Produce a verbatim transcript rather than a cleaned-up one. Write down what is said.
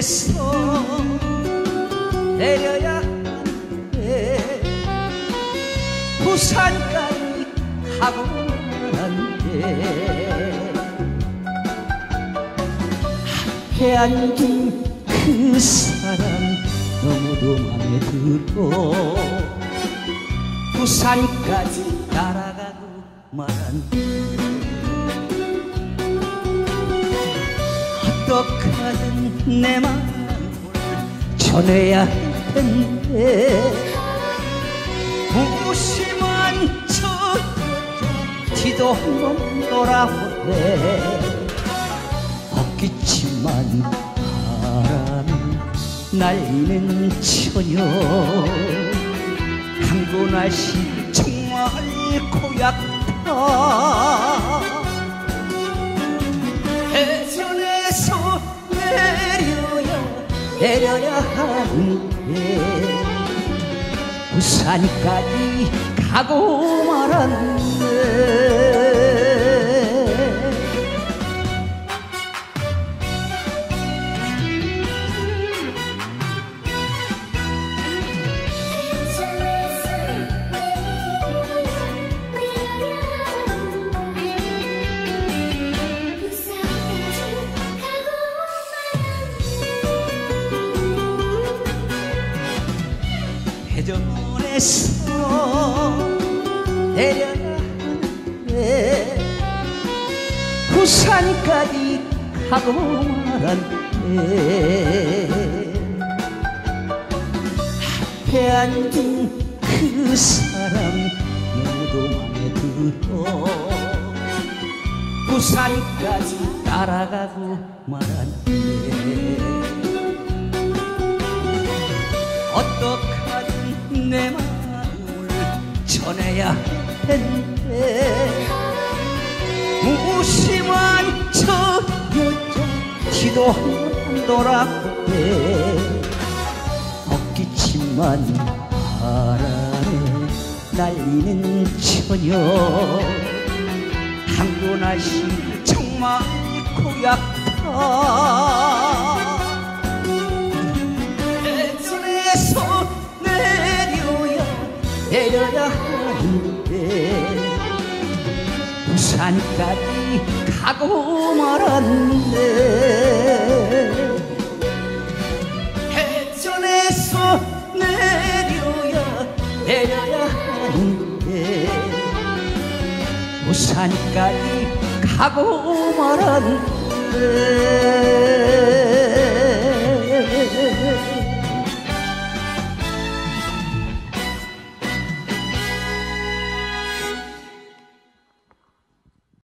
해전에서 내려야 하는데 부산까지 가고 말았네. 앞에 앉은 그 사람 너무도 맘에 들어 부산까지 날아가고 말았네. 어떡하든 내 마음을 전해야 할 텐데 무심한 저 뒤도 한 번 돌아보네. 헛기침만 바람이 날리는 처녀 한국 날씨 정말 고약하다. 해전에서 내려야 내려야 하는데 부산까지 가고 말았네. 해전에서 내려야 하는데 부산까지 가고 말았네. 앞에 앉은 그 사람 너무도 맘에 들어 부산까지 따라가고 말았네. 어떡하든 내 마음을 전해야 할 텐데 무심한 저 여자 뒤도 한 번 돌아보네. 헛기침만 바람에 날리는 처녀 한국 날씨 정말 고약하다. 해전에서 내려야 내려야 하는데 부산까지 가고 말았네. 해전에서 내려야 내려야 하는데 부산까지 가고 말았네.